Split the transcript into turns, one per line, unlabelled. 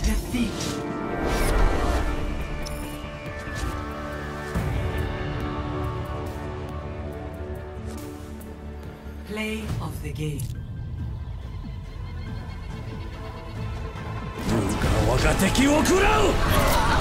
Defeat. Play of the game.
我が敵を食らう。